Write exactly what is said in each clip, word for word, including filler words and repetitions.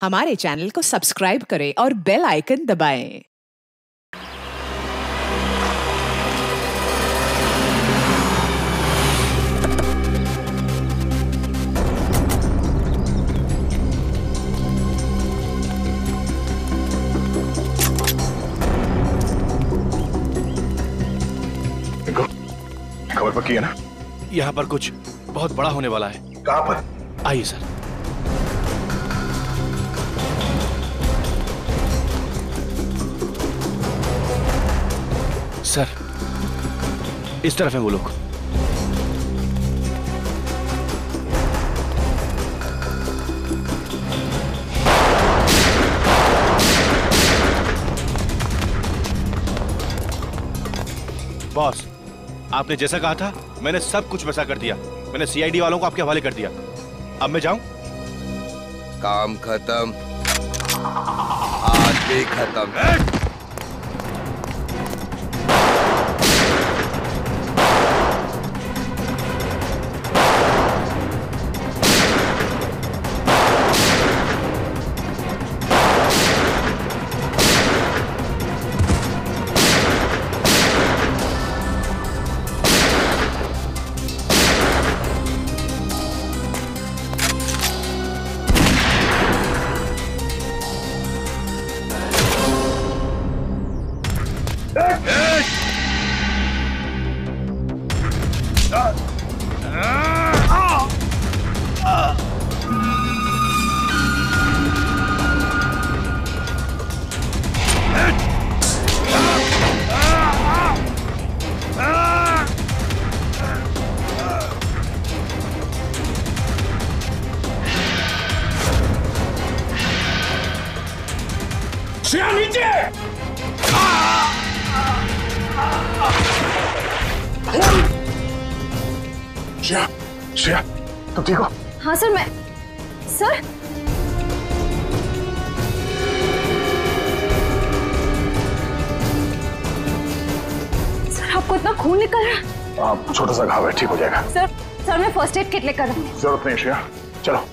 हमारे चैनल को सब्सक्राइब करें और बेल आइकन दबाएं। खबर पक्की है ना? यहाँ पर कुछ बहुत बड़ा होने वाला है। कहाँ पर? आइए सर। सर, इस तरफ है वो लोग। बॉस, आपने जैसा कहा था मैंने सब कुछ वैसा कर दिया। मैंने सीआईडी वालों को आपके हवाले कर दिया। अब मैं जाऊं? काम खत्म, आज भी खत्म। श्रेया, श्रेया, तुम ठीक हो? हाँ सर, मैं सर सर आपको इतना खून निकल रहा है? आप छोटा सा घाव है, ठीक हो जाएगा। सर सर मैं फर्स्ट एड किट लेकर आऊं। जरूरत नहीं श्रेया, चलो।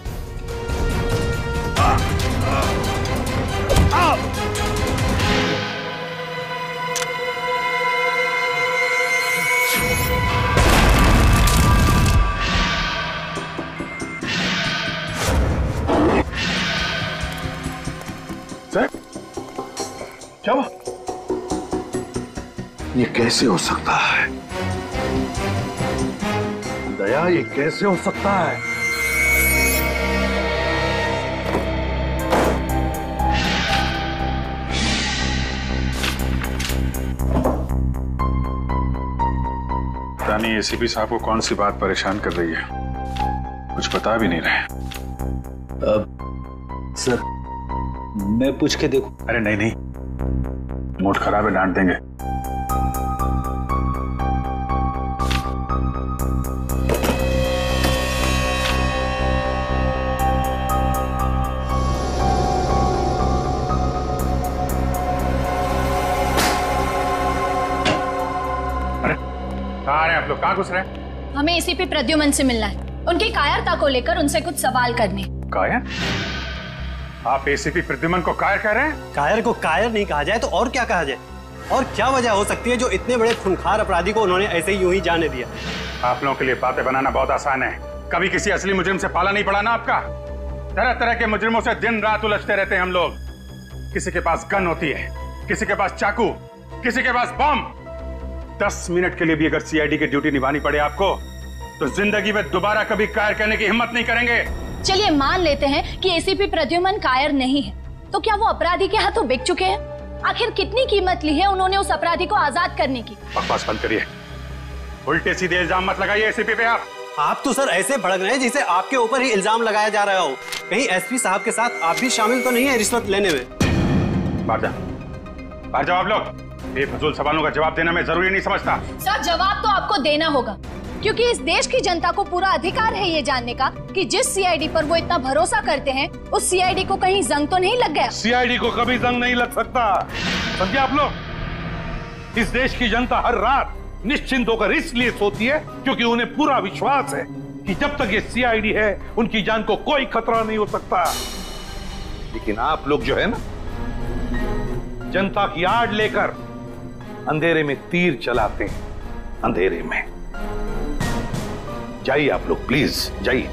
सर, क्या हुआ? ये कैसे हो सकता है? दया, ये कैसे हो सकता है? रानी, एसीपी साहब को कौन सी बात परेशान कर रही है? कुछ बता भी नहीं रहे। अब सर मैं पूछ के देखूं? अरे नहीं नहीं, मूड खराब है, डांट देंगे। अरे कहाँ आ रहे हैं आप लोग? कहाँ घुस रहे हैं? हमें एसीपी प्रद्युमन से मिलना है। उनकी कायरता को लेकर उनसे कुछ सवाल करने। कायर? आप एसीपी प्रद्युमन को कायर कह रहे हैं? कायर को कायर नहीं कहा जाए तो और क्या कहा जाए? और क्या वजह हो सकती है जो इतने बड़े खूंखार अपराधी को उन्होंने ऐसे ही यूं ही जाने दिया? आप लोगों के लिए बातें बनाना बहुत आसान है। कभी किसी असली मुजरिम से पाला नहीं पड़ा ना आपका। तरह तरह के मुजरिमों से दिन रात उलझते रहते हैं हम लोग। किसी के पास गन होती है, किसी के पास चाकू, किसी के पास बम। दस मिनट के लिए भी अगर सीआईडी की ड्यूटी निभानी पड़े आपको तो जिंदगी में दोबारा कभी कायर करने की हिम्मत नहीं करेंगे। चलिए मान लेते हैं कि एसीपी प्रद्युमन कायर नहीं है, तो क्या वो अपराधी के हाथों बिक चुके हैं? आखिर कितनी कीमत ली है उन्होंने उस अपराधी को आजाद करने की? बकवास बंद करिए, उल्टे सीधे इल्जाम मत लगाइए एसीपी पे। आप आप तो सर ऐसे भड़क रहे हैं जैसे आपके ऊपर ही इल्जाम लगाया जा रहा हो। कहीं एसपी साहब के साथ आप भी शामिल तो नहीं है रिश्वत लेने में? बाहर जा, बाहर जाओ आप लोग। बेफजूल सवालों का जवाब देना मैं जरूरी नहीं समझता। सर जवाब तो आपको देना होगा, क्योंकि इस देश की जनता को पूरा अधिकार है ये जानने का कि जिस सीआईडी पर वो इतना भरोसा करते हैं उस सीआईडी को कहीं जंग तो नहीं लग गया। सीआईडी को कभी जंग नहीं लग सकता, समझे आप लोग। इस देश की जनता हर रात निश्चिंत होकर इसलिए सोती है क्योंकि उन्हें पूरा विश्वास है कि जब तक ये सीआईडी है उनकी जान को कोई खतरा नहीं हो सकता। लेकिन आप लोग जो है ना, जनता की आड़ लेकर अंधेरे में तीर चलाते हैं, अंधेरे में। जाइए आप लोग, प्लीज जाइए।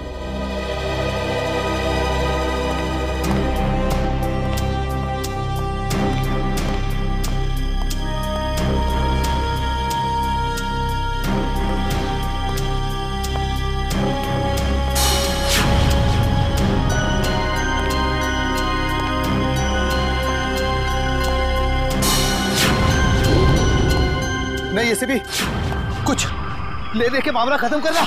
नहीं, ऐसे भी कुछ ले दे के मामला खत्म करना।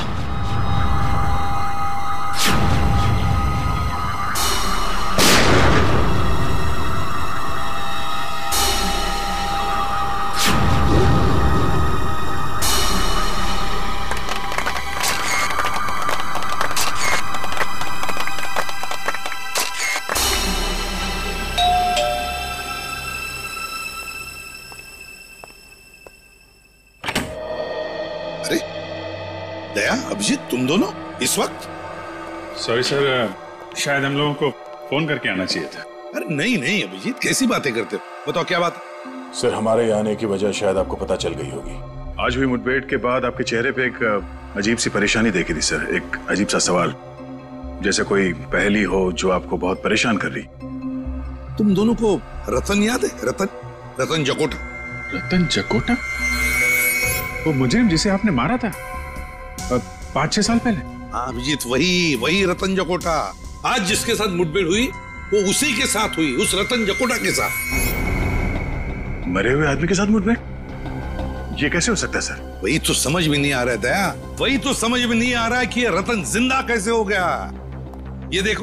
दया, अभिजीत, तुम दोनों इस वक्त? सॉरी सर, शायद हम लोगों को फोन करके आना चाहिए था। अरे नहीं नहीं अभिजीत, कैसी बातें करते हो? बताओ क्या बात है? सर, हमारे आने की वजह शायद आपको पता चल गई होगी। आज हुई मुठभेड़ के बाद आपके चेहरे पे एक अजीब सी परेशानी देखी थी सर, एक अजीब सा सवाल, जैसे कोई पहेली हो जो आपको बहुत परेशान कर रही। तुम दोनों को रतन याद है? रतन रतन जकोटा। रतन जकोटा? वो मुजरिम जिसे आपने मारा था पाँच छह साल पहले? हाँ अभिजीत, वही वही रतन जकोटा। आज जिसके साथ मुठभेड़ हुई वो उसी के साथ हुई, उस रतन जकोटा के साथ। मरे हुए आदमी के साथ मुठभेड़? ये कैसे हो सकता है सर? वही तो समझ में नहीं आ रहा है दया, वही तो समझ में नहीं आ रहा है कि ये रतन जिंदा कैसे हो गया। ये देखो,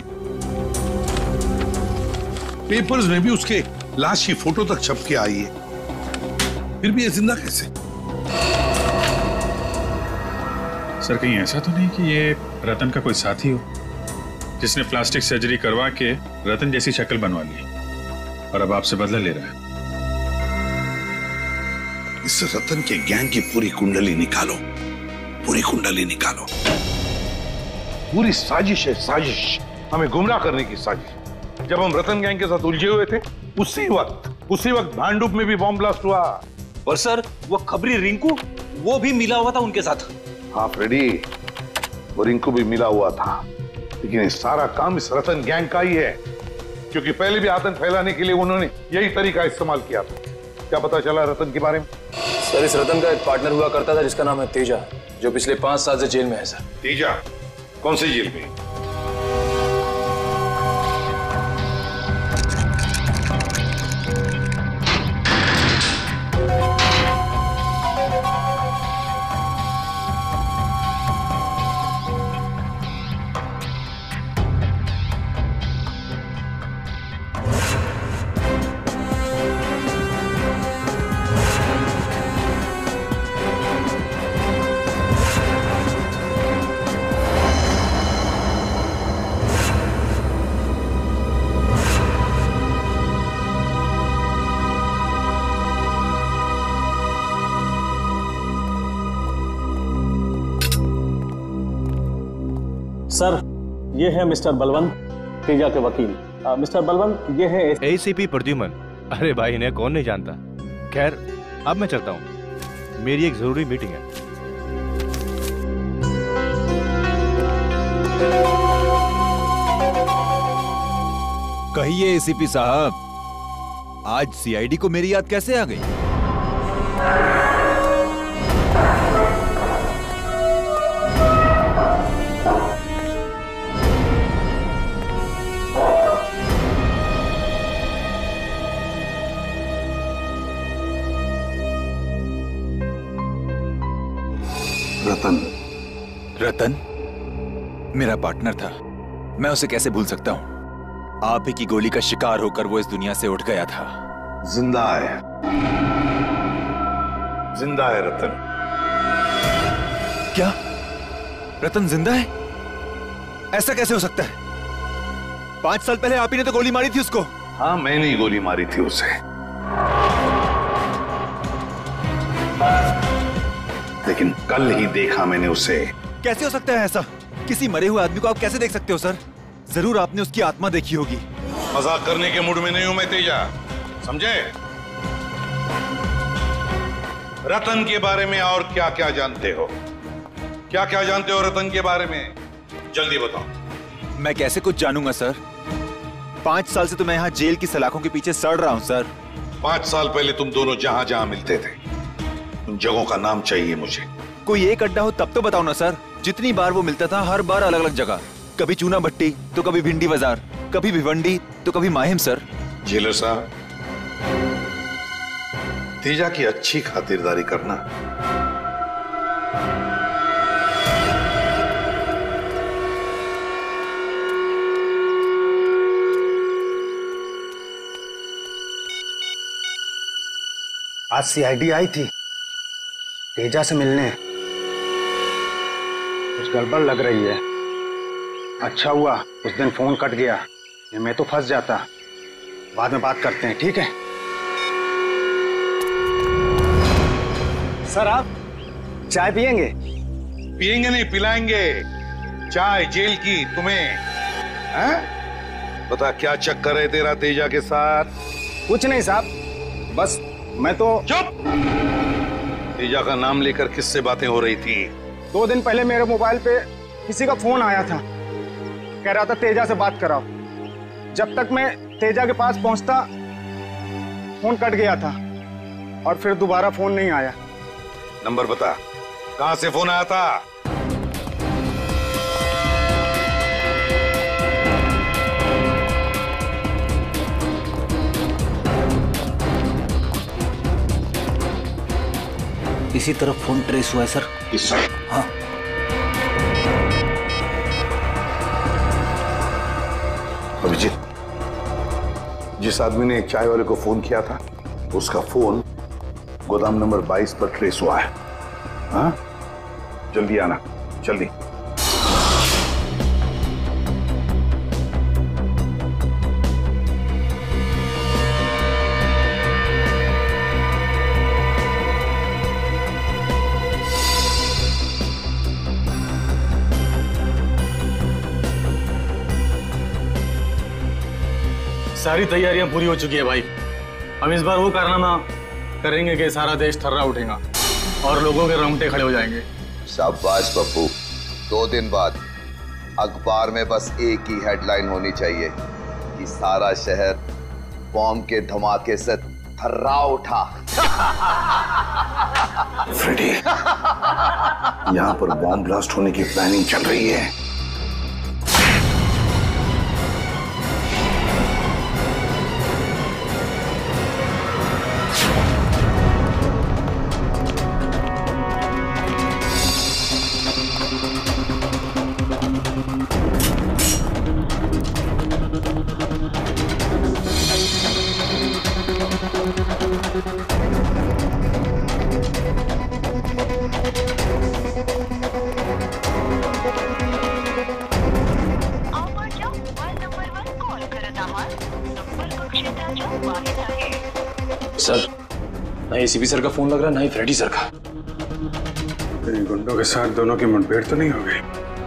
पेपर्स में भी उसके लाश की फोटो तक छप के आई है, फिर भी ये जिंदा कैसे? सर, कहीं ऐसा तो नहीं कि ये रतन का कोई साथी हो जिसने प्लास्टिक सर्जरी करवा के रतन जैसी शक्ल बनवा ली और अब आपसे बदला ले रहा है? इस रतन के गैंग की पूरी कुंडली निकालो, पूरी कुंडली निकालो। पूरी साजिश है, साजिश, हमें गुमराह करने की साजिश। जब हम रतन गैंग के साथ उलझे हुए थे, उसी वक्त उसी वक्त भांडुप में भी बॉम्ब ब्लास्ट हुआ। और सर, वो खबरी रिंकू, वो भी मिला हुआ था उनके साथ। हाँ फ्रेडी, वो रिंकू भी मिला हुआ था, लेकिन ये सारा काम इस रतन गैंग का ही है, क्योंकि पहले भी आतंक फैलाने के लिए उन्होंने यही तरीका इस्तेमाल किया था। क्या पता चला रतन के बारे में? सर, इस रतन का एक पार्टनर हुआ करता था जिसका नाम है तेजा, जो पिछले पांच साल से जेल में है सर। तेजा? कौन सी जेल में? सर, ये है मिस्टर बलवंत, तेजा के वकील। आ, मिस्टर बलवंत, ये है एसीपी प्रद्युमन। अरे भाई, इन्हें कौन नहीं जानता। खैर, अब मैं चलता हूँ, मेरी एक जरूरी मीटिंग है। कहिए एसीपी साहब, आज सीआईडी को मेरी याद कैसे आ गई? रतन। रतन मेरा पार्टनर था, मैं उसे कैसे भूल सकता हूं? आप ही की गोली का शिकार होकर वो इस दुनिया से उठ गया था। जिंदा है, जिंदा है रतन। क्या रतन जिंदा है? ऐसा कैसे हो सकता है? पांच साल पहले आप ही ने तो गोली मारी थी उसको। हाँ, मैंने ही गोली मारी थी उसे, लेकिन कल ही देखा मैंने उसे। कैसे हो सकता है ऐसा? किसी मरे हुए आदमी को आप कैसे देख सकते हो सर? जरूर आपने उसकी आत्मा देखी होगी। मजाक करने के मूड में नहीं हूं मैं तेजा, समझे? रतन के बारे में और क्या क्या जानते हो? क्या क्या जानते हो रतन के बारे में? जल्दी बताओ। मैं कैसे कुछ जानूंगा सर? पांच साल से तो मैं यहाँ जेल की सलाखों के पीछे सड़ रहा हूँ सर। पांच साल पहले तुम दोनों जहां जहां मिलते थे उन जगहों का नाम चाहिए मुझे। कोई एक अड्डा हो तब तो बताओ ना सर। जितनी बार वो मिलता था हर बार अलग अलग जगह, कभी चूना भट्टी तो कभी भिंडी बाजार, कभी भिवंडी तो कभी माहिम सर। जेलर साहब, तेजा की अच्छी खातिरदारी करना। आज सीआईडी आई थी तेजा से मिलने। कुछ गड़बड़ लग रही है। अच्छा हुआ उस दिन फोन कट गया, ये मैं तो फंस जाता। बाद में बात करते हैं, ठीक है? सर आप चाय पियेंगे? पियेंगे नहीं, पिलाएंगे। चाय जेल की तुम्हें। हैं? बता क्या चक्कर है तेरा तेजा के साथ? कुछ नहीं साहब, बस मैं तो। चुप! तेजा का नाम लेकर किससे बातें हो रही थी? दो दिन पहले मेरे मोबाइल पे किसी का फोन आया था, कह रहा था तेजा से बात कराओ। जब तक मैं तेजा के पास पहुंचता फोन कट गया था और फिर दोबारा फोन नहीं आया। नंबर बता, कहां से फोन आया था? इसी तरफ फोन ट्रेस हुआ है सर। इस हाँ। अभिजीत, जिस आदमी ने चाय वाले को फोन किया था उसका फोन गोदाम नंबर बाईस पर ट्रेस हुआ है। हाँ, जल्दी आना, जल्दी। सारी तैयारियां पूरी हो चुकी है भाई। हम इस बार वो कारनामा करेंगे कि सारा देश थर्रा उठेगा और लोगों के रोंगटे खड़े हो जाएंगे। शाबाश पप्पू, दो दिन बाद अखबार में बस एक ही हेडलाइन होनी चाहिए कि सारा शहर बॉम्ब के धमाके से थर्रा उठा। फ्रेडी, यहाँ पर बॉम्ब ब्लास्ट होने की प्लानिंग चल रही है। सर, ना एसीपी सर का फोन लग रहा है ना ही फ्रेडी सर का। इन गुंडों के साथ दोनों की मुठभेड़ तो नहीं हो गई?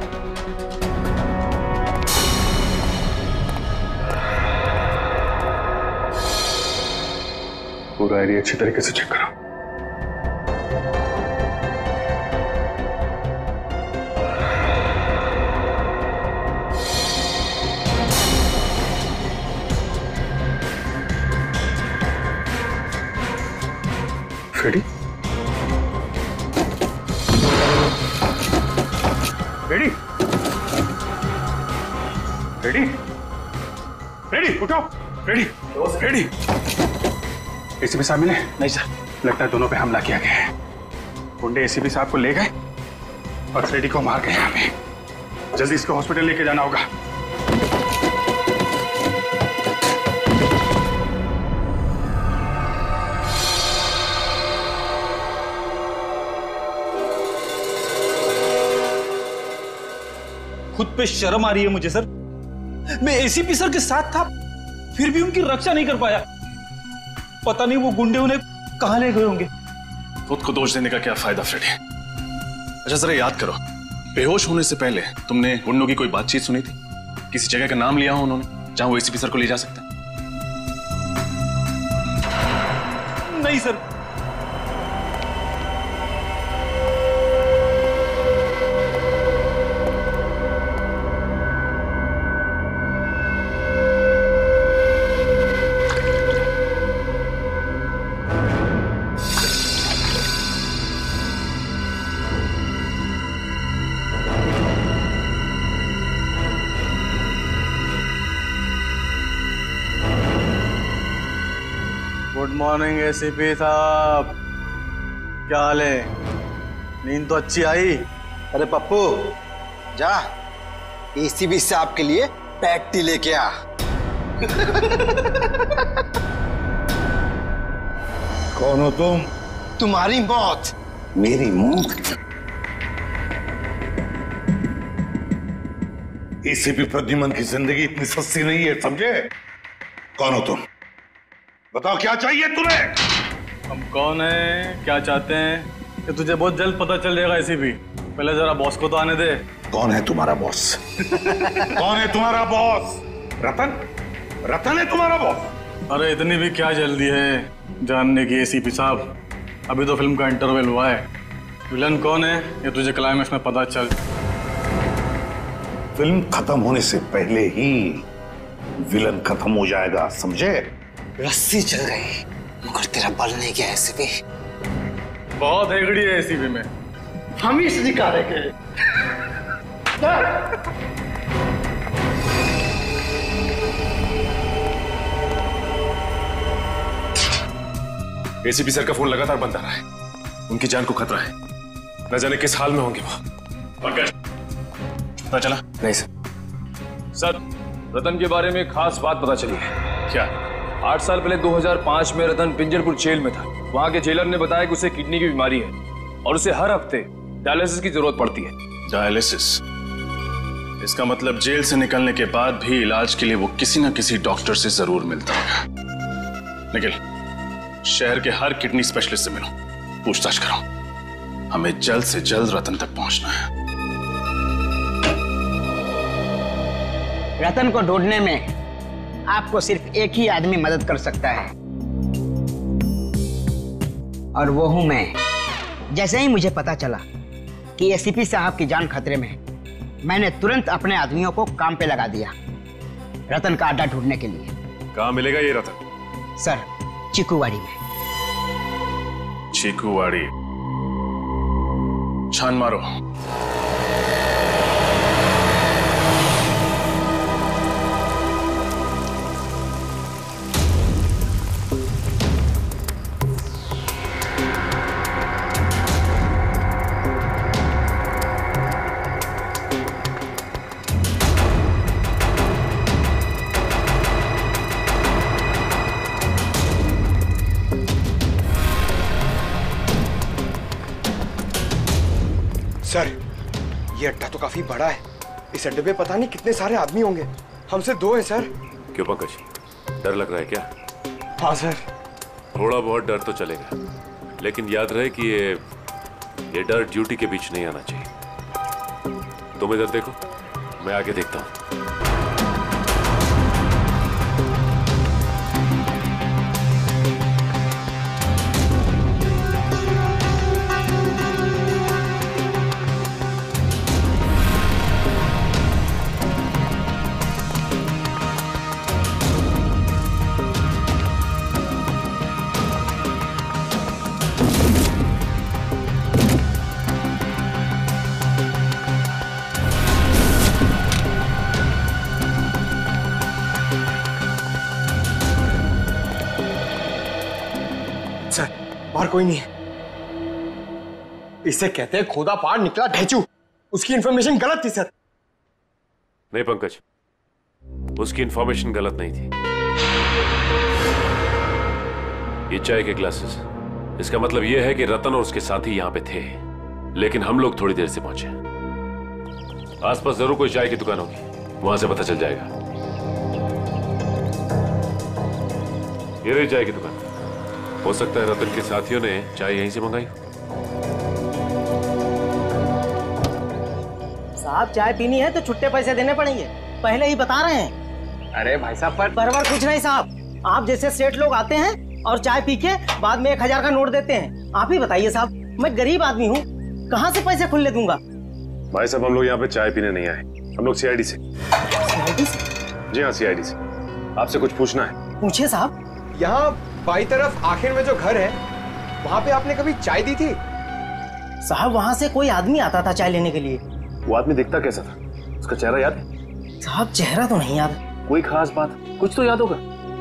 पूरा एरिया अच्छी तरीके से चेक करो। फ्रेडी, फ्रेडी, फ्रेडी, फ्रेडी, उठो। फ्रेडी, फ्रेडी, एसीपी साहब मिले? नहीं सर। लगता है दोनों पे हमला किया गया है। गुंडे एसीपी साहब को ले गए और फ्रेडी को मार गए। यहाँ पे जल्दी इसको हॉस्पिटल लेके जाना होगा। खुद पे शर्म आ रही है मुझे सर। मैं एसीपी सर के साथ था, फिर भी उनकी रक्षा नहीं कर पाया। पता नहीं वो गुंडे उन्हें कहां ले गए होंगे। खुद को दोष देने का क्या फायदा फ्रेडी? अच्छा जरा याद करो, बेहोश होने से पहले तुमने गुंडों की कोई बातचीत सुनी थी? किसी जगह का नाम लिया हो उन्होंने? जहां वो एसीपी सर को ले जा सकते हैं? नहीं सर। गुड मॉर्निंग एसीपी साहब, क्या हाल है? नींद तो अच्छी आई? अरे पप्पू जा एसीपी साहब के लिए पैक्टी लेके आ। कौन हो तुम? तुम्हारी मौत। मेरी मौत? एसीपी प्रद्युमन की जिंदगी इतनी सस्ती नहीं है, समझे? कौन हो तुम? बताओ क्या चाहिए तुम्हें? हम कौन है, क्या चाहते हैं, कि तुझे बहुत जल्द पता चल जाएगा एसीपी। पहले जरा बॉस को तो आने दे। कौन है तुम्हारा बॉस? कौन है तुम्हारा बॉस? रतन? रतन है तुम्हारा बॉस? अरे इतनी भी क्या जल्दी है जानने की एसीपी साहब, अभी तो फिल्म का इंटरवल हुआ है। विलन कौन है ये तुझे क्लाइमेक्स में पता चल। फिल्म खत्म होने से पहले ही विलन खत्म हो जाएगा, समझे? रस्सी चल गई मगर तेरा बल नहीं गया एसीपी। बहुत हेगड़ी है एसीपी में। हम ही निकालेंगे। एसीपी सर का फोन लगातार बंद आ रहा है, उनकी जान को खतरा है, न जाने किस हाल में होंगे वो। पंकज, पता चला? नहीं सर। सर, रतन के बारे में खास बात पता चली है। क्या? आठ साल पहले दो हज़ार पाँच में रतन पिंजरपुर जेल में था। वहां के जेलर ने बताया कि उसे किडनी की बीमारी है और उसे हर हफ्ते डायलिसिस की जरूरत पड़ती है। डायलिसिस? इसका मतलब जेल से निकलने के बाद भी इलाज के लिए वो किसी न किसी डॉक्टर से जरूर मिलता होगा। निखिल, शहर के हर किडनी स्पेशलिस्ट से मिलो, पूछताछ करो। हमें जल्द से जल्द रतन तक पहुंचना है। रतन को ढूंढने में आपको सिर्फ एक ही आदमी मदद कर सकता है और वो हूं मैं। जैसे ही मुझे पता चला कि एसीपी साहब की जान खतरे में है, मैंने तुरंत अपने आदमियों को काम पे लगा दिया रतन का अड्डा ढूंढने के लिए। कहां मिलेगा ये रतन? सर, चीकूवाड़ी में। चीकूवाड़ी? छान मारो। सर, ये अड्डा तो काफी बड़ा है। इस अड्डे पे पता नहीं कितने सारे आदमी होंगे। हमसे दो हैं सर। क्यों पंकज, डर लग रहा है क्या? हाँ सर। थोड़ा बहुत डर तो चलेगा, लेकिन याद रहे कि ये ये डर ड्यूटी के बीच नहीं आना चाहिए। तुम इधर देखो, मैं आगे देखता हूँ। बाहर कोई नहीं है। इसे कहते हैं खोदा पार निकला ढेचू। उसकी इंफॉर्मेशन गलत थी सर। नहीं पंकज, उसकी इंफॉर्मेशन गलत नहीं थी। ये चाय के ग्लासेस, इसका मतलब यह है कि रतन और उसके साथी यहां पे थे, लेकिन हम लोग थोड़ी देर से पहुंचे। आसपास जरूर कोई चाय की दुकान होगी, वहां से पता चल जाएगा। ये रही चाय की दुकान। हो सकता है रतन के साथियों ने चाय यहीं से मंगाई। साहब, चाय पीनी है तो छुट्टे पैसे देने पड़ेंगे, पहले ही बता रहे हैं। अरे भाई साहब पर परवर कुछ नहीं साहब, आप जैसे सेठ लोग आते हैं और चाय पी के बाद में एक हजार का नोट देते हैं। आप ही बताइए साहब, मैं गरीब आदमी हूँ, कहाँ से पैसे खुले दूंगा? भाई साहब हम लोग यहाँ पे चाय पीने नहीं आए, हम लोग सीआईडी से। सीआईडी से? जी हाँ सीआईडी से। आपसे कुछ पूछना है? पूछिए साहब। यहाँ बाई तरफ आखिर में जो घर है वहाँ पे आपने कभी चाय दी थी? साहब वहाँ से कोई आदमी आता था चाय लेने के लिए। वो आदमी दिखता कैसा था? उसका चेहरा याद है? साहब चेहरा तो नहीं याद। कोई खास बात कुछ तो याद होगा?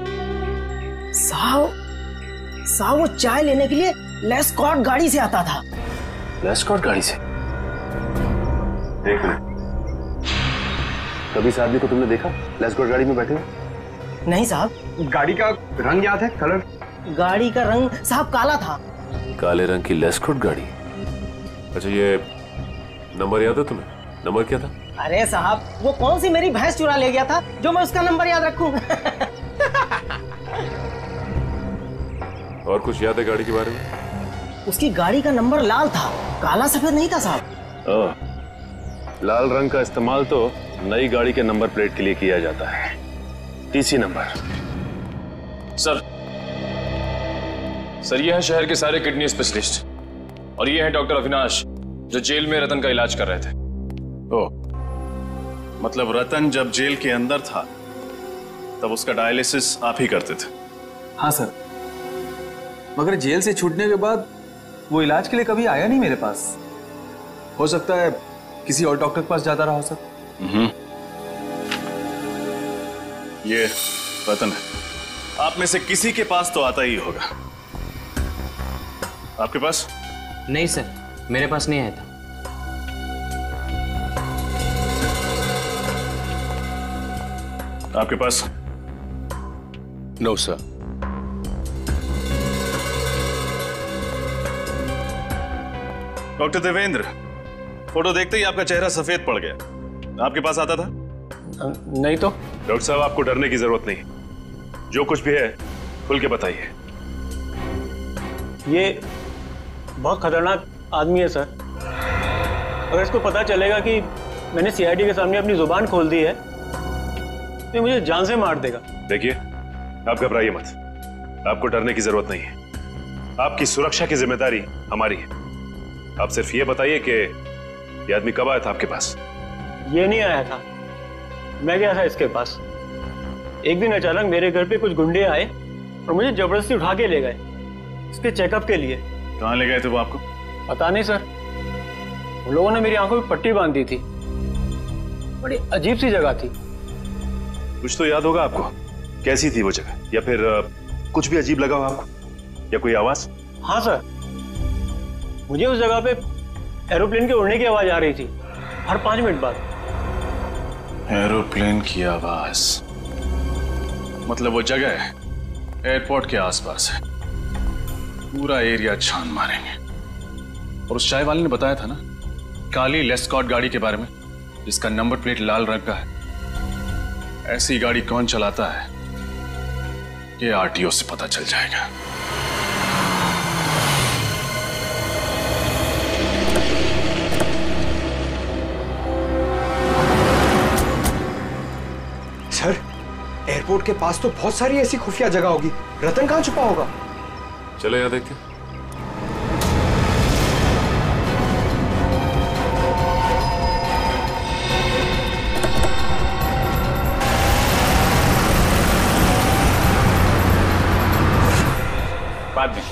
साहब साहब वो चाय लेने के लिए लेस्कॉट गाड़ी से आता था। लेस्कॉट गाड़ी से? देख ले, कभी इस आदमी को तुमने देखा लेस्कॉट गाड़ी में बैठे हुए? नहीं साहब। गाड़ी का रंग याद है? कलर? गाड़ी का रंग साहब काला था। काले रंग की लेस्कॉट गाड़ी? अच्छा ये नंबर याद है तुम्हें? नंबर क्या था? अरे साहब वो कौन सी मेरी भैंस चुरा ले गया था जो मैं उसका नंबर याद रखूं? और कुछ याद है गाड़ी के बारे में? उसकी गाड़ी का नंबर लाल था, काला सफेद नहीं था साहब। लाल रंग का इस्तेमाल तो नई गाड़ी के नंबर प्लेट के लिए किया जाता है, टीसी नंबर। सर सर ये है शहर के सारे किडनी स्पेशलिस्ट और ये है डॉक्टर अविनाश जो जेल में रतन का इलाज कर रहे थे। ओ, मतलब रतन जब जेल के अंदर था तब उसका डायलिसिस आप ही करते थे? हाँ सर, मगर जेल से छूटने के बाद वो इलाज के लिए कभी आया नहीं मेरे पास। हो सकता है किसी और डॉक्टर के पास जाता रहा हो सर। हम्म। ये रतन है, आप में से किसी के पास तो आता ही होगा। आपके पास? नहीं सर, मेरे पास नहीं आया था। आपके पास? No sir. Doctor Devendra, photo देखते ही आपका चेहरा सफेद पड़ गया। आपके पास आता था? नहीं तो। डॉक्टर साहब आपको डरने की जरूरत नहीं, जो कुछ भी है खुल के बताइए। ये बहुत खतरनाक आदमी है सर, अगर इसको पता चलेगा कि मैंने सीआईडी के सामने अपनी जुबान खोल दी है तो मुझे जान से मार देगा। देखिए आप घबराइए मत, आपको डरने की जरूरत नहीं है। आपकी सुरक्षा की जिम्मेदारी हमारी है। आप सिर्फ ये बताइए कि ये आदमी कब आया था आपके पास? ये नहीं आया था, मैं गया था इसके पास। एक दिन अचानक मेरे घर पे कुछ गुंडे आए और मुझे जबरदस्ती उठा के ले गए इसके चेकअप के लिए। कहाँ ले गए थे वो आपको? पता नहीं सर, उन लोगों ने मेरी आंखों में पट्टी बांध दी थी, बड़ी अजीब सी जगह थी। कुछ तो याद होगा आपको, कैसी थी वो जगह? या फिर uh, कुछ भी अजीब लगा हो आपको, या कोई आवाज? हाँ सर, मुझे उस जगह पे एरोप्लेन के उड़ने की आवाज आ रही थी हर पांच मिनट बाद। एरोप्लेन की आवाज? मतलब वो जगह है एयरपोर्ट के आसपास है, पूरा एरिया छान मारेंगे। और उस चाय वाले ने बताया था ना काली लेस्कॉट गाड़ी के बारे में, जिसका नंबर प्लेट लाल रंग का है। ऐसी गाड़ी कौन चलाता है ये आरटीओ से पता चल जाएगा। सर एयरपोर्ट के पास तो बहुत सारी ऐसी खुफिया जगह होगी, रतन कहाँ छुपा होगा? चलो यहाँ देखते हैं। बाद में।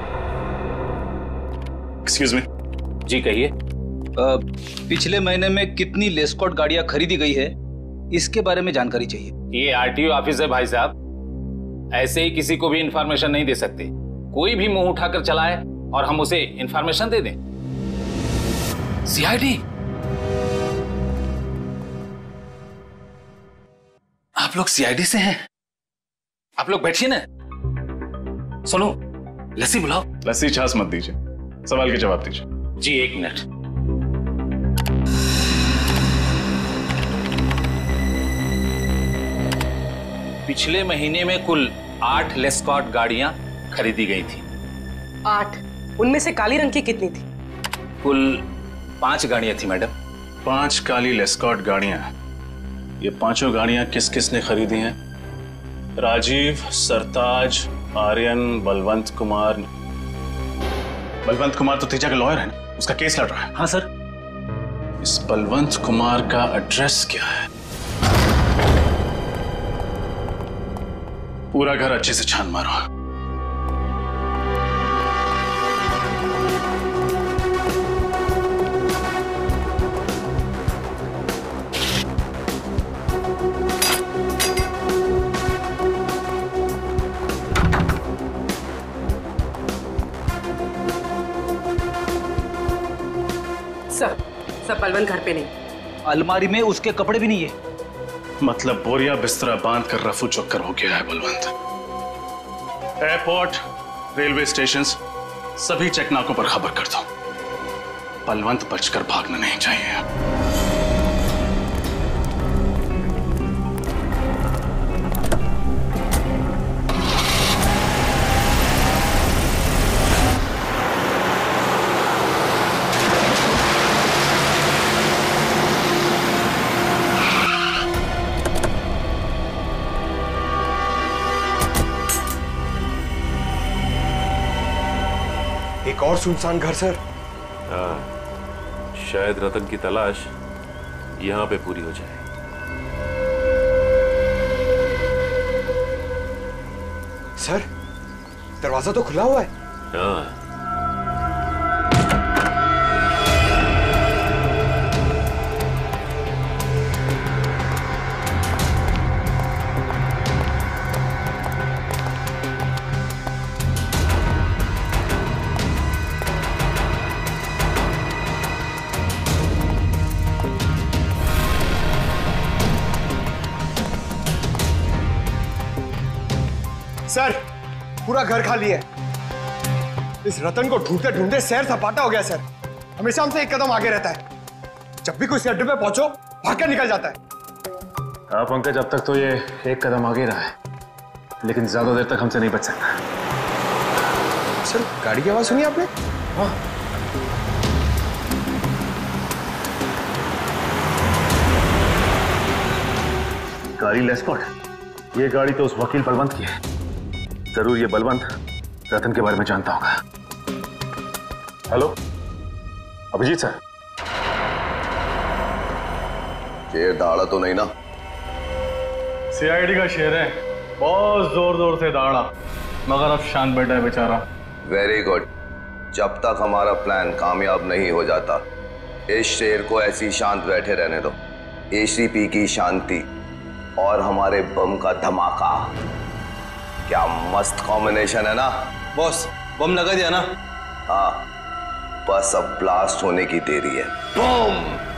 Excuse me. जी कहिए। पिछले महीने में कितनी लेस्कॉट गाड़ियां खरीदी गई है इसके बारे में जानकारी चाहिए। ये आरटीओ ऑफिस है भाई साहब, ऐसे ही किसी को भी इंफॉर्मेशन नहीं दे सकते। कोई भी मुंह उठाकर चलाए और हम उसे इंफॉर्मेशन दे दें। सीआईडी, आप लोग सीआईडी से हैं? आप लोग बैठिए ना। सुनो, लस्सी बुलाओ। लस्सी छाछ मत दीजिए, सवाल के जवाब दीजिए। जी एक मिनट। पिछले महीने में कुल आठ लेस्कॉट गाड़ियां खरीदी गई थी। आठ? उनमें से काली रंग की कितनी थी? कुल पांच गाड़ियां थी मैडम। पांच काली लेस्कॉट गाड़ियां ये पांचों गाड़ियां किस किस ने खरीदी हैं? राजीव, सरताज, आर्यन, बलवंत कुमार। बलवंत कुमार तो तेजा का लॉयर है ना, उसका केस लड़ रहा है। हाँ सर। इस बलवंत कुमार का एड्रेस क्या है? पूरा घर अच्छे से छान मारो। सर, सर बलवंत घर पे नहीं। अलमारी में उसके कपड़े भी नहीं है। मतलब बोरिया बिस्तरा बांध कर रफू चक्कर हो गया है बलवंत। एयरपोर्ट, रेलवे स्टेशन, सभी चेकनाकों पर खबर कर दो। बलवंत बचकर भागना नहीं चाहिए। एक और सुनसान घर सर। हाँ, शायद रतन की तलाश यहां पे पूरी हो जाए। सर, दरवाजा तो खुला हुआ है। हाँ। सर, पूरा घर खाली है। इस रतन को ढूंढते ढूंढते सैर सपाटा हो गया सर। हमेशा हमसे एक कदम आगे रहता है। जब भी कोई अड्डे पे पहुंचो भाग कर निकल जाता है। हाँ पंकज, अब तक तो ये एक कदम आगे रहा है, लेकिन ज्यादा देर तक हमसे नहीं बच सकता। सर, गाड़ी की आवाज सुनी आपने? हाँ। गाड़ी लेस्कॉट, ये गाड़ी तो उस वकील बलवंत की है। जरूर ये बलवंत रतन के बारे में जानता होगा। Hello, Abhijeet sir. शेर दहाड़ा तो नहीं ना? सीआईडी का शेर है, बहुत जोर जोर से दहाड़ा, मगर अब शांत बैठा है बेचारा। Very good. जब तक हमारा प्लान कामयाब नहीं हो जाता, इस शेर को ऐसी शांत बैठे रहने दो। एसीपी की शांति और हमारे बम का धमाका, क्या मस्त कॉम्बिनेशन है ना? बॉस, बम लगा दिया ना? हाँ, बस अब ब्लास्ट होने की देरी है। बम!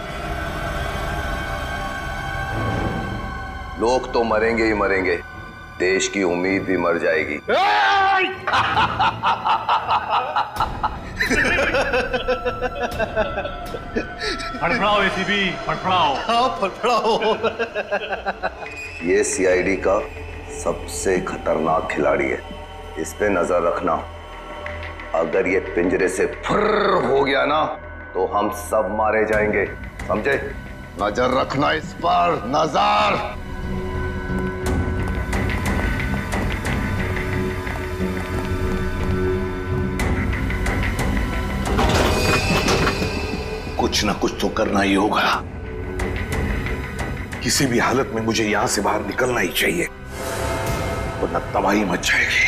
लोग तो मरेंगे ही मरेंगे, देश की उम्मीद भी मर जाएगी। फड़फड़ाओ एसीपी, फड़फड़ाओ। हाँ, फड़फड़ाओ। ये सीआईडी का सबसे खतरनाक खिलाड़ी है, इस पे नजर रखना। अगर ये पिंजरे से फुर्र हो गया ना तो हम सब मारे जाएंगे, समझे? नजर रखना इस पर, नजर। कुछ ना कुछ तो करना ही होगा। किसी भी हालत में मुझे यहां से बाहर निकलना ही चाहिए, वरना तबाही मच जाएगी।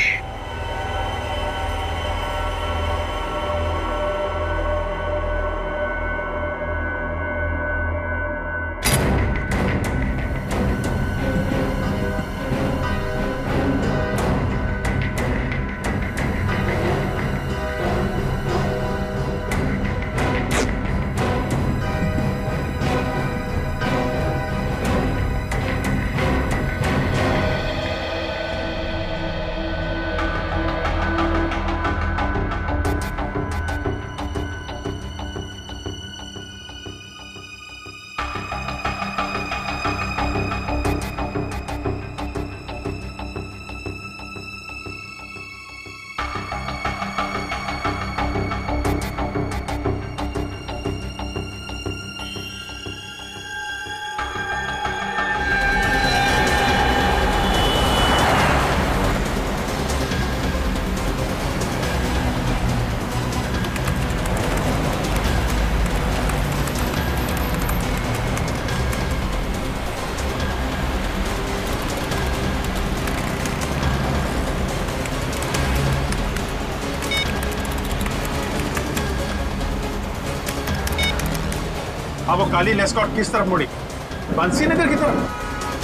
हाँ, वो काली लेस्कॉट किस तरफ मुड़ी? बंसी नगर की तरफ?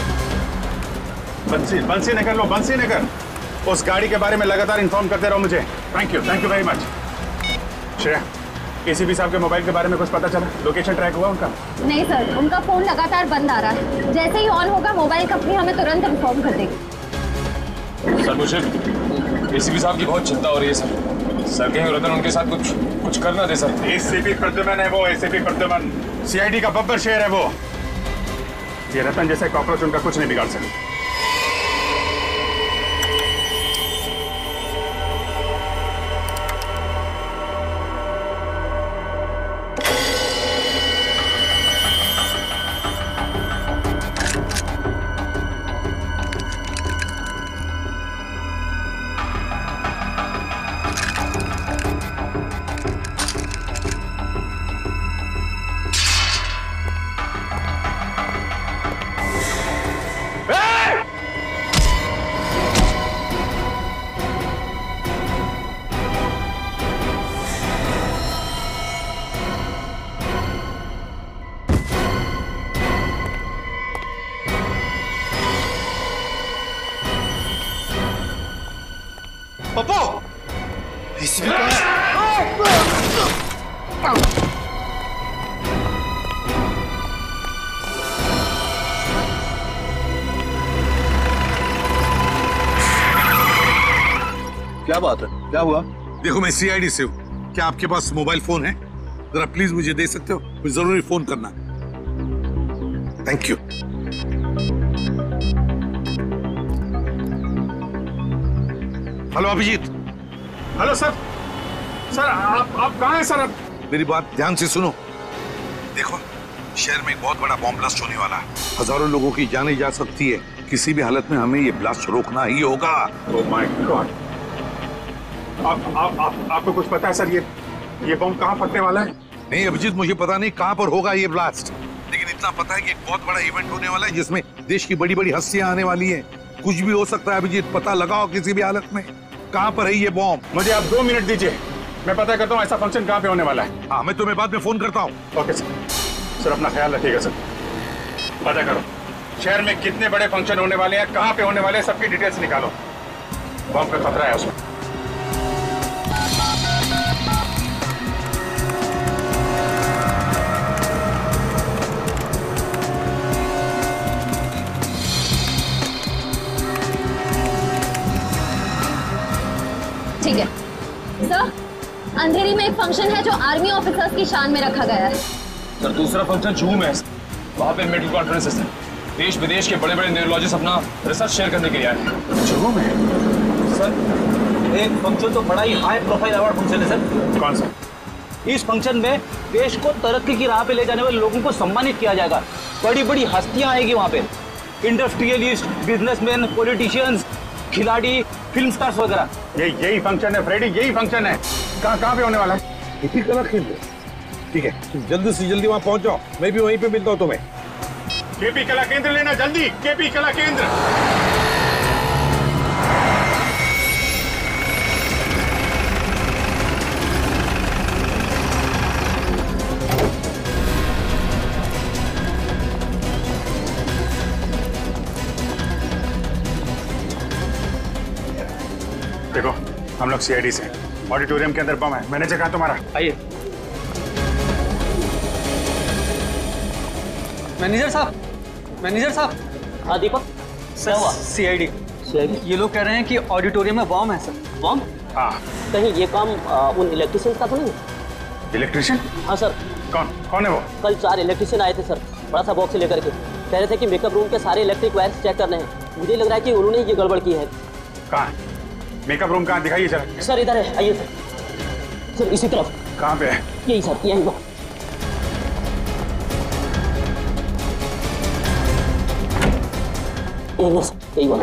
बंसी बंसी नगर लो, बंसी नगर। उस गाड़ी के बारे में लगातार इन्फॉर्म करते रहो मुझे। Thank you, thank you very much. Shreya, ACP साहब के मोबाइल के बारे में कुछ पता चला? लोकेशन ट्रैक हुआ उनका? नहीं सर, उनका फोन लगातार बंद आ रहा है। जैसे ही ऑन होगा मोबाइल कंपनी हमें तुरंत इन्फॉर्म कर देगी। सर मुझे एसीपी साहब की बहुत चिंता हो रही है सर। सर कहीं रतन उनके साथ कुछ कुछ कर ना दे सर। एसीपी प्रद्युमन है वो, एसीपी प्रद्युमन। सीआईडी का बब्बर शेर है वो। ये रतन जैसे कॉकरोच उनका कुछ नहीं बिगाड़ सकते। क्या बात है? क्या हुआ? देखो मैं सीआईडी से हूँ। क्या आपके पास मोबाइल फोन है? जरा प्लीज मुझे दे सकते हो? मुझे जरूरी फोन करना। Thank you. Hello Abhijeet. Hello sir. Sir आप आप कहाँ हैं सर? मेरी बात ध्यान से सुनो। देखो शहर में एक बहुत बड़ा बॉम्ब ब्लास्ट होने वाला है। हजारों लोगों की जाने जा सकती है। किसी भी हालत में हमें ये ब्लास्ट रोकना ही होगा। Oh my god. आप, आप, आप, आपको कुछ पता है सर? ये ये बम कहाँ फटने वाला है? नहीं अभिजीत, मुझे पता नहीं कहाँ पर होगा ये ब्लास्ट, लेकिन इतना पता है कि एक बहुत बड़ा इवेंट होने वाला है जिसमें देश की बड़ी बड़ी हस्तियां आने वाली हैं। कुछ भी हो सकता है अभिजीत, पता लगाओ किसी भी हालत में कहाँ पर है ये बॉम्ब। मुझे आप दो मिनट दीजिए, मैं पता करता हूँ ऐसा फंक्शन कहाँ पे होने वाला है। हाँ मैं तुम्हें बाद में फोन करता हूँ। Okay sir. सर अपना ख्याल रखिएगा सर। पता करो शहर में कितने बड़े फंक्शन होने वाले हैं, कहाँ पे होने वाले हैं, सबकी डिटेल्स निकालो। बॉम्ब का खतरा है उसमें। ठीक है सर, अंधेरी में एक फंक्शन है जो आर्मी ऑफिसर्स की शान में रखा गया है। सर दूसरा फंक्शन जूहू में है। वहाँ पे मेडिकल कॉन्फ्रेंस है। देश विदेश के बड़े बड़े न्यूरोलॉजिस्ट अपना रिसर्च शेयर करने के लिए आए हैं। जूहू में? सर एक फंक्शन तो बड़ा ही हाई प्रोफाइल अवार्ड फंक्शन है सर। कौन सा? इस फंक्शन में देश को तरक्की की राह पे ले जाने वाले लोगों को सम्मानित किया जाएगा। बड़ी बड़ी हस्तियां आएगी वहाँ पे, इंडस्ट्रियलिस्ट, बिजनेसमैन, पॉलिटिशियंस, खिलाड़ी, फिल्म स्टार्स वगैरह। ये यही फंक्शन है फ्रेडी, यही फंक्शन है। कहाँ कहाँ पे होने वाला है? केपी कला केंद्र। ठीक है तुम जल्दी से जल्दी वहाँ पहुँच जाओ, मैं भी वहीं पे मिलता हूँ तुम्हें। केपी कला केंद्र लेना जल्दी, केपी कला केंद्र। देखो हम लोग सीआईडी से, ऑडिटोरियम के अंदर बम है। मैनेजर कहा तुम्हारा? आइए। मैनेजर साहब, मैनेजर साहब। हाँ दीपक, क्या हुआ? सीआईडी सीआईडी ये लोग कह रहे हैं कि ऑडिटोरियम में बम है सर। बम? हाँ। कहीं ये काम आ, उन इलेक्ट्रिशियन का तो नहीं? इलेक्ट्रिशियन? हाँ सर। कौन कौन है वो? कल चार इलेक्ट्रिशियन आए थे सर, बड़ा सा बॉक्स लेकर के। कह रहे थे कि मेकअप रूम के सारे इलेक्ट्रिक वायर्स चेक करने हैं। मुझे लग रहा है कि उन्होंने ये गड़बड़ की है। कहाँ है मेकअप रूम? कहाँ दिखाइए जरा। सर इधर है, आइए सर। सर इसी तरफ। कहाँ पे है? यही सर, यही वो। यही सर, यही वाला।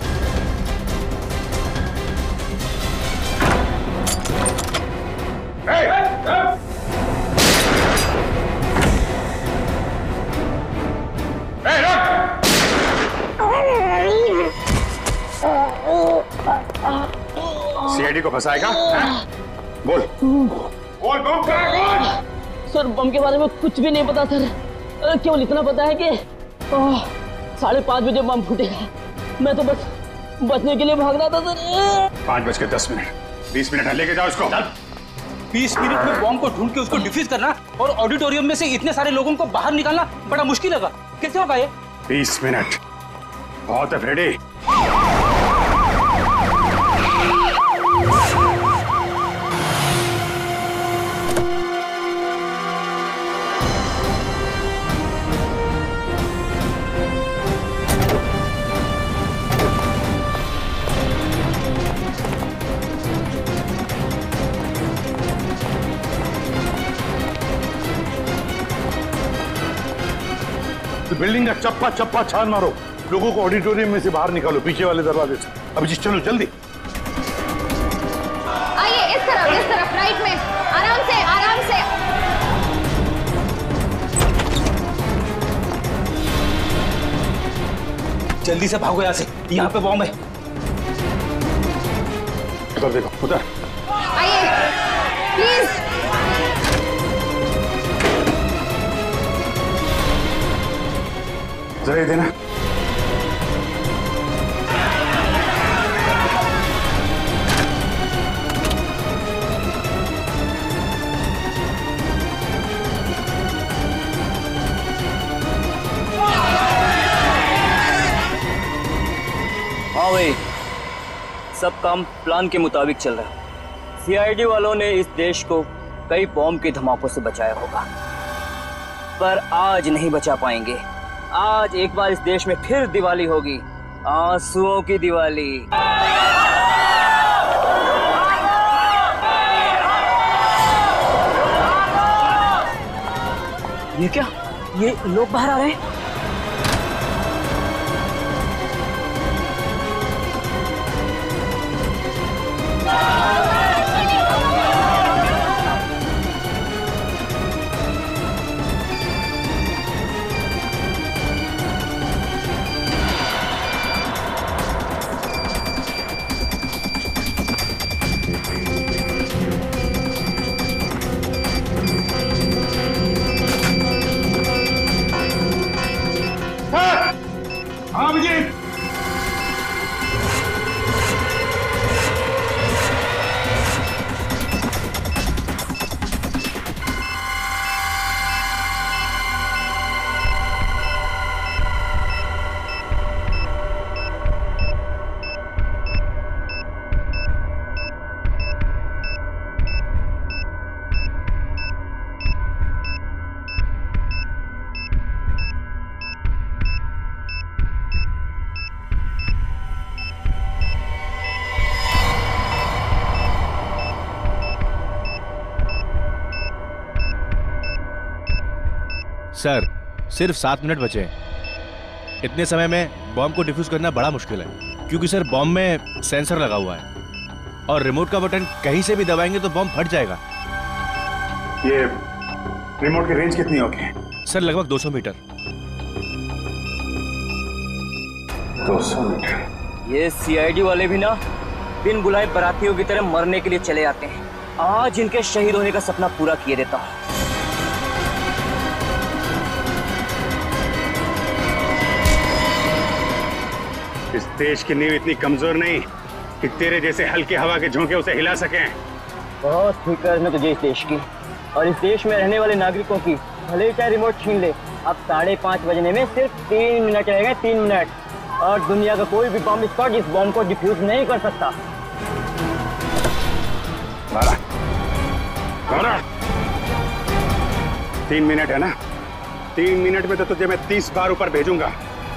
सीआईडी को फंसाएगा? बोल बोल बम कहाँ है? बोल। सर बम के बारे में कुछ भी नहीं पता सर। केवल इतना पता है कि साढ़े पाँच बजे बम फूटेगा। मैं तो बस बचने के लिए भाग रहा था सर। पाँच बज के दस मिनट, बीस मिनट है, लेके जाओ इसको। बीस मिनट में बॉम्ब को ढूंढ के उसको डिफ्यूज करना और ऑडिटोरियम में से इतने सारे लोगों को बाहर निकालना बड़ा मुश्किल लगा। कैसे होगा ये? बीस मिनट बहुत है फ्रेडी। बिल्डिंग का चप्पा चप्पा छान मारो, लोगों को ऑडिटोरियम में से बाहर निकालो, पीछे वाले दरवाजे से। अभिजीत चलो जल्दी। आइए इस तरफ, इस तरफ, राइट में, आराम से, आराम से। जल्दी से भागो यहाँ से, यहाँ पे बॉम्ब है। उधर देखो, उधर। आइए प्लीज। जरा देना। हाँ भाई, सब काम प्लान के मुताबिक चल रहा है। सीआईडी वालों ने इस देश को कई बॉम्ब के धमाकों से बचाया होगा, पर आज नहीं बचा पाएंगे। आज एक बार इस देश में फिर दिवाली होगी, आंसुओं की दिवाली। ये क्या? ये लोग बाहर आ रहे हैं। हाँ अभिजीत, सर सिर्फ सात मिनट बचे हैं। इतने समय में बॉम्ब को डिफ्यूज करना बड़ा मुश्किल है, क्योंकि सर बॉम्ब में सेंसर लगा हुआ है और रिमोट का बटन कहीं से भी दबाएंगे तो बॉम्ब फट जाएगा। ये रिमोट की रेंज कितनी होगी? सर लगभग दो सौ मीटर। दो सौ मीटर। ये सीआईडी वाले भी ना बिन बुलाए बारातियों की तरह मरने के लिए चले आते हैं। आज इनके शहीद होने का सपना पूरा किए देता हूँ। इस देश की नींव इतनी कमजोर नहीं कि तेरे जैसे हल्के हवा के झोंके उसे हिला सकें। बहुत फिक्र है तुझे इस देश की और इस देश में रहने वाले नागरिकों की। भले चाहे रिमोट छीन ले, अब साढ़े पाँच बजने में सिर्फ तीन मिनट रह गए, तीन मिनट, और दुनिया का कोई भी बम स्क्वाड इस बम को डिफ्यूज नहीं कर सकता। बारह, बारह, तीन मिनट है ना? तीन मिनट में तो तुझे मैं तीस बार ऊपर भेजूंगा।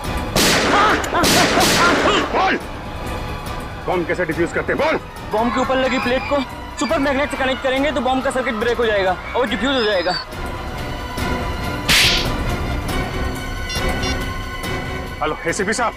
बोल, बम कैसे डिफ्यूज करते? बोल। बम के ऊपर लगी प्लेट को सुपर मैग्नेट से कनेक्ट करेंगे तो बम का सर्किट ब्रेक हो जाएगा और डिफ्यूज हो जाएगा। हेलो एसीपी साहब,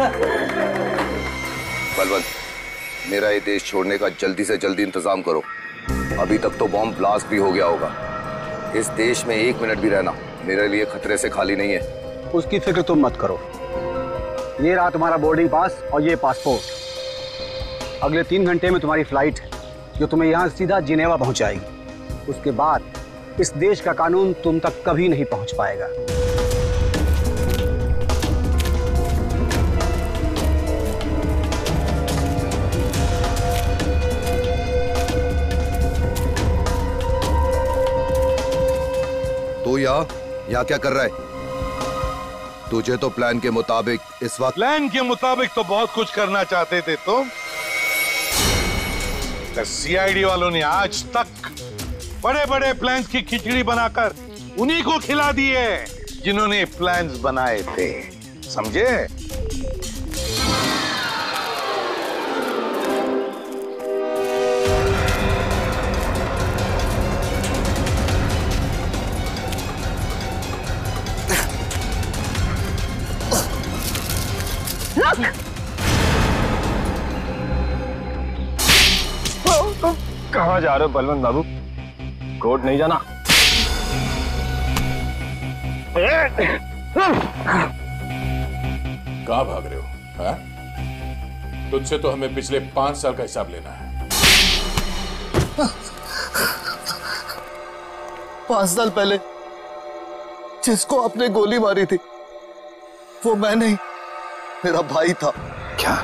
बलवंत, मेरा ये देश छोड़ने का जल्दी से जल्दी इंतजाम करो। अभी तक तो बॉम्ब ब्लास्ट भी हो गया होगा। इस देश में एक मिनट भी रहना मेरे लिए खतरे से खाली नहीं है। उसकी फिक्र तुम मत करो। ये रहा तुम्हारा बोर्डिंग पास और ये पासपोर्ट। अगले तीन घंटे में तुम्हारी फ्लाइट है जो तुम्हें यहाँ सीधा जिनेवा पहुंचाएगी। उसके बाद इस देश का कानून तुम तक कभी नहीं पहुंच पाएगा। तू यहाँ यहाँ क्या कर रहा है? तुझे तो प्लान के मुताबिक इस वक्त प्लान के मुताबिक तो बहुत कुछ करना चाहते थे तुम। सीआईडी वालों ने आज तक बड़े बड़े प्लान्स की खिचड़ी बनाकर उन्हीं को खिला दी है जिन्होंने प्लान्स बनाए थे, समझे? कहाँ जा रहे हो बलवंत बाबू? कोर्ट नहीं जाना? कहाँ भाग रहे हो? हाँ? तुझसे तो हमें पिछले पांच साल का हिसाब लेना है। पांच साल पहले जिसको आपने गोली मारी थी वो मैं नहीं, मेरा भाई था। क्या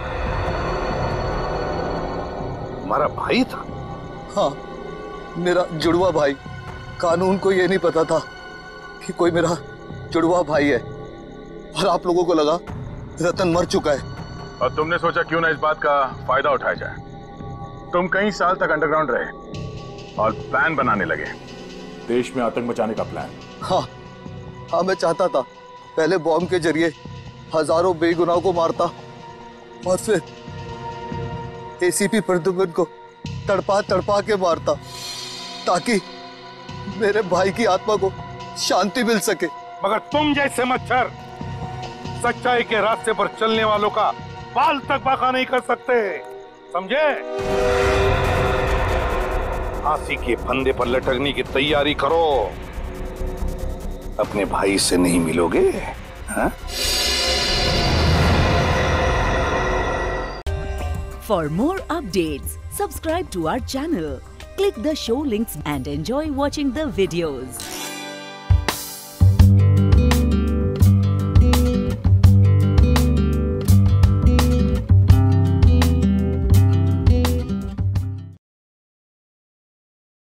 तुम्हारा भाई था? हाँ, मेरा जुड़वा भाई। कानून को ये नहीं पता था कि कोई मेरा जुड़वा भाई है, और आप लोगों को लगा रतन मर चुका है। और तुमने सोचा क्यों ना इस बात का फायदा उठाया जाए। तुम कई साल तक अंडरग्राउंड रहे और प्लान बनाने लगे, देश में आतंक मचाने का प्लान। हाँ हाँ, मैं चाहता था पहले बॉम्ब के जरिए हजारों बेगुनाहों को मारता और फिर एसीपी प्रद्युम्न को तड़पा तड़पा के मारता ताकि मेरे भाई की आत्मा को शांति मिल सके। मगर तुम जैसे मच्छर सच्चाई के रास्ते पर चलने वालों का बाल तक बाका नहीं कर सकते, समझे? फांसी के फंदे पर लटकने की तैयारी करो। अपने भाई से नहीं मिलोगे? हाँ? For more updates, subscribe to our channel, click the show links and enjoy watching the videos.